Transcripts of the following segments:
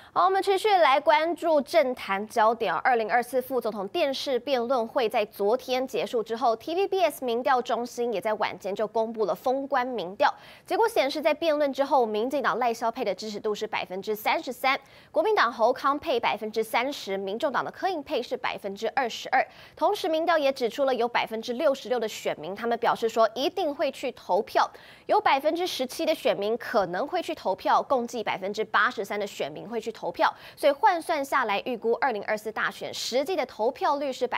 好，我们持续来关注政坛焦点。2024副总统电视辩论会在昨天结束之后 ，TVBS 民调中心也在晚间就公布了封关民调。结果显示，在辩论之后，民进党赖萧配的支持度是33%，国民党侯康配30%，民众党的柯印配是22%。同时，民调也指出了有66%的选民，他们表示说一定会去投票，有17%的选民可能会去投票，共计83%的选民会去投票，所以换算下来，预估2024大选实际的投票率是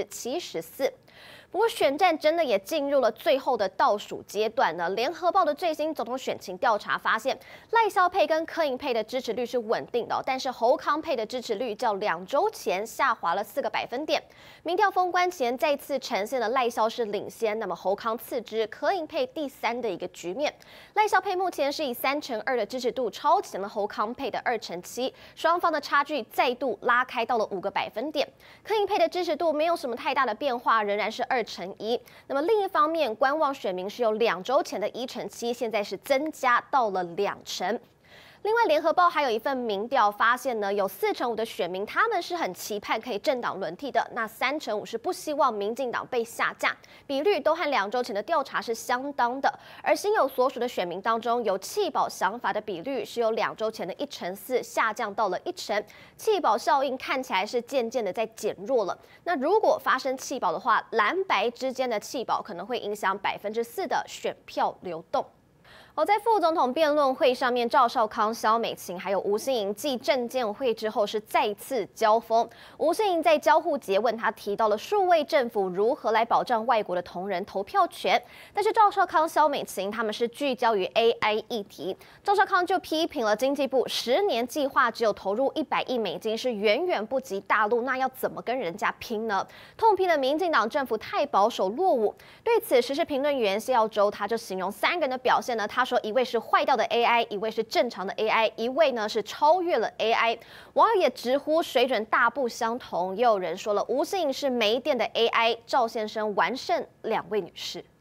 74%。不过，选战真的也进入了最后的倒数阶段呢。联合报的最新总统选情调查发现，赖萧配跟柯印配的支持率是稳定的，但是侯康配的支持率较2周前下滑了4个百分点。民调封关前再次呈现了赖萧是领先，那么侯康次之，柯印配第3的一个局面。赖萧配目前是以3%2的支持度超前了侯康配的2%7，双方的差距再度拉开到了5个百分点。柯印配的支持度没有什么太大的变化，仍然是2%1。那么另一方面，观望选民是由2周前的1%7，现在是增加到了2%。另外，联合报还有一份民调发现呢，有4%5的选民他们是很期盼可以政党轮替的，那3%5是不希望民进党被下架，比率都和2周前的调查是相当的。而心有所属的选民当中，有弃保想法的比率是由2周前的1%4下降到了1%，弃保效应看起来是渐渐的在减弱了。那如果发生弃保的话，蓝白之间的弃保可能会影响4%的选票流动。在副总统辩论会上面，赵少康、萧美琴还有吴欣盈继政见会之后是再次交锋。吴欣盈在交互诘问他提到了数位政府如何来保障外国的同仁投票权，但是赵少康、萧美琴他们是聚焦于 AI 议题。赵少康就批评了经济部10年计划只有投入100亿美金，是远远不及大陆，那要怎么跟人家拼呢？痛批了民进党政府太保守落伍。对此，时事评论员谢耀洲他就形容3个人的表现呢，他说一位是坏掉的 AI， 一位是正常的 AI， 一位呢是超越了 AI。网友也直呼水准大不相同，也有人说了吴欣盈是没电的 AI， 赵先生完胜2位女士。